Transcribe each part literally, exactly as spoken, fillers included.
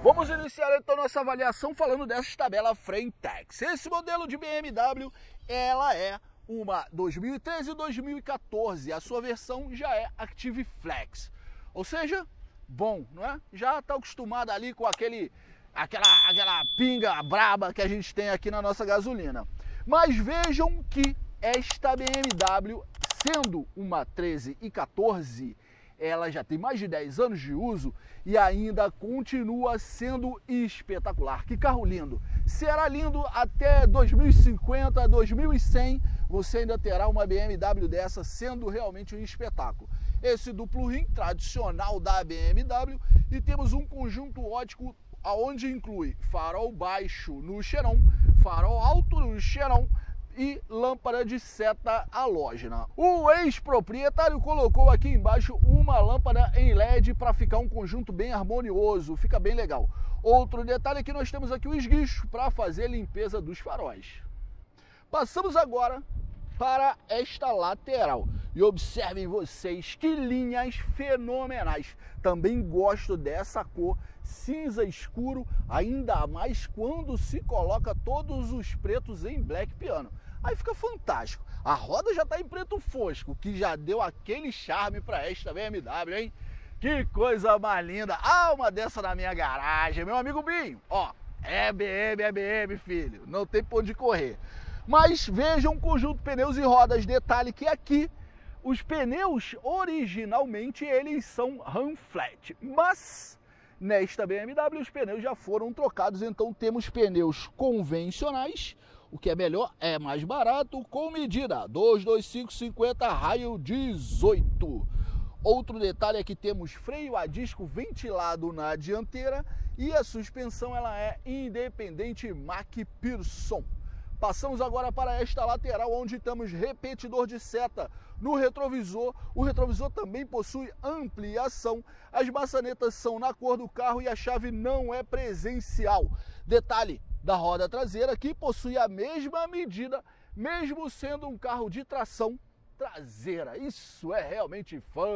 Vamos iniciar então nossa avaliação falando dessa tabela Frentex. Esse modelo de B M W, ela é uma dois mil e treze e dois mil e quatorze, a sua versão já é Active Flex, ou seja, bom, não é? Já está acostumada ali com aquele, aquela, aquela pinga braba que a gente tem aqui na nossa gasolina. Mas vejam que esta B M W, sendo uma treze e quatorze, ela já tem mais de dez anos de uso e ainda continua sendo espetacular. Que carro lindo! Será lindo até dois mil e cinquenta, dois mil e cem, você ainda terá uma B M W dessa sendo realmente um espetáculo. Esse duplo rim tradicional da B M W, e temos um conjunto ótico onde inclui farol baixo no xenon, farol alto no xenon e lâmpada de seta halógena. O ex-proprietário colocou aqui embaixo uma lâmpada em L E D para ficar um conjunto bem harmonioso, fica bem legal. Outro detalhe é que nós temos aqui o esguicho para fazer a limpeza dos faróis. Passamos agora para esta lateral e observem vocês que linhas fenomenais. Também gosto dessa cor cinza escuro, ainda mais quando se coloca todos os pretos em black piano. Aí fica fantástico. A roda já está em preto fosco, que já deu aquele charme para esta B M W, hein? Que coisa mais linda. Ah, uma dessa na minha garagem, meu amigo Binho. Ó, é B M, é B M, filho. Não tem por onde correr. Mas vejam o conjunto pneus e rodas. Detalhe que aqui os pneus originalmente eles são ram flat, mas nesta B M W os pneus já foram trocados, então temos pneus convencionais, o que é melhor, é mais barato, com medida dois dois cinco cinquenta, raio dezoito. Outro detalhe é que temos freio a disco ventilado na dianteira e a suspensão ela é independente McPherson. Passamos agora para esta lateral, onde temos repetidor de seta no retrovisor. O retrovisor também possui ampliação. As maçanetas são na cor do carro e a chave não é presencial. Detalhe da roda traseira, que possui a mesma medida, mesmo sendo um carro de tração traseira. Isso é realmente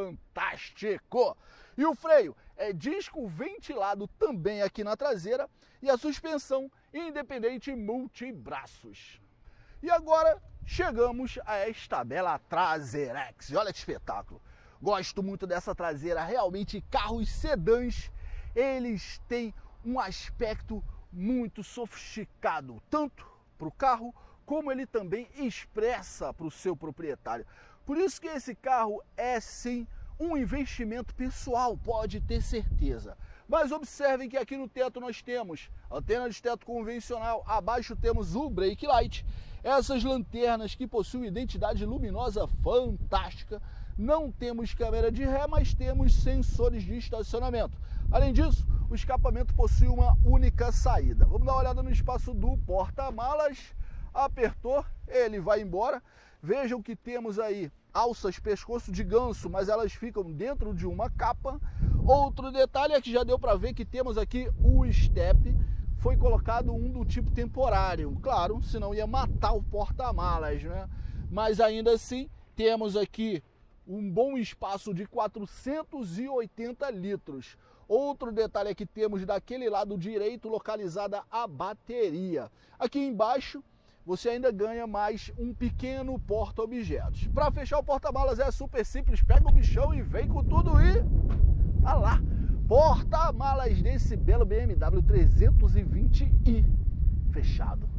fantástico! E o freio é disco ventilado também aqui na traseira e a suspensão independente multibraços. E agora chegamos a esta bela Traserex. Olha que espetáculo! Gosto muito dessa traseira, realmente carros sedãs, eles têm um aspecto muito sofisticado, tanto para o carro como ele também expressa para o seu proprietário. Por isso que esse carro é sim um investimento pessoal, pode ter certeza. Mas observem que aqui no teto nós temos antena de teto convencional, abaixo temos o brake light, essas lanternas que possuem identidade luminosa fantástica. Não temos câmera de ré, mas temos sensores de estacionamento. Além disso, o escapamento possui uma única saída. Vamos dar uma olhada no espaço do porta-malas. Apertou, ele vai embora. Vejam que temos aí alças pescoço de ganso, mas elas ficam dentro de uma capa. Outro detalhe é que já deu para ver que temos aqui o step, foi colocado um do tipo temporário, claro, senão ia matar o porta-malas, né? Mas ainda assim, temos aqui um bom espaço de quatrocentos e oitenta litros. Outro detalhe é que temos daquele lado direito localizada a bateria. Aqui embaixo, você ainda ganha mais um pequeno porta-objetos. Para fechar o porta-malas é super simples, pega o bichão e vem com tudo e... olha lá, porta-malas desse belo B M W trezentos e vinte i fechado.